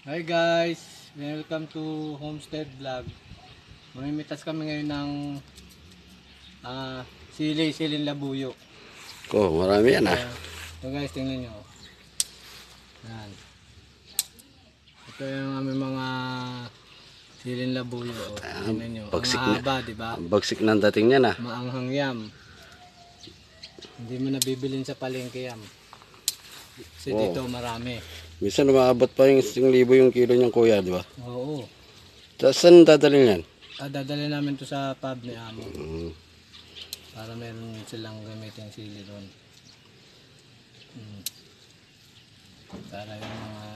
Hi guys, welcome to Homestead Vlog. Mamimitas kami ngayon ng siling labuyo. Marami yan Ito guys, tingnan nyo. Yan. Ito yung aming mga siling labuyo. Tingnan nyo. Ang haba, diba? Ang bagsik ng dating niyan Maanghang yam. Hindi mo nabibilin sa palengke yam. Kasi dito marami. Minsan umaabot pa yung 1,000 yung kilo niyang kuya, di ba? Oo. Saan dadalhin yan? Dadalhin namin to sa pub ni Amo. Para meron silang gamitin sili doon. Para yung mga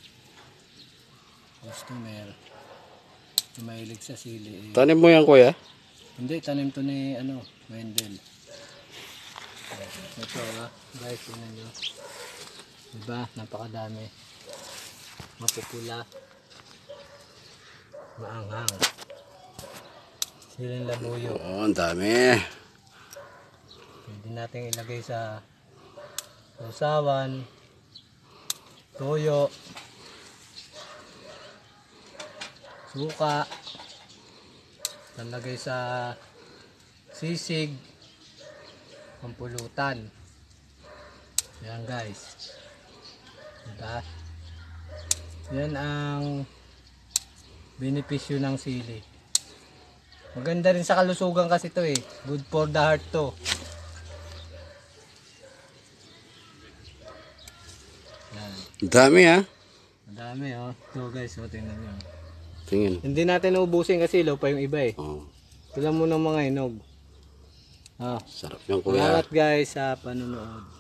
customer na mahilig sa sili. Tanim mo yan, kuya? Hindi, tanim to ni Wendell. Ito guys, tingnan nyo. Diba? Napakadami. Mapupula. Maanghang. Siling labuyo. Ang dami. Pwede natin ilagay sa usawan, toyo, suka, talagay sa sisig, pampulutan. Yan guys. Diba? Yan ang benepisyo ng sili. Maganda rin sa kalusugan kasi to eh. Good for the heart to. Yan. Ang dami Ang dami Ito guys, tingnan nyo. Tingin. Hindi natin ubusin kasi low pa yung iba eh. Ito lang muna mga inog. Sarap yung kuya. Salamat guys sa panonood.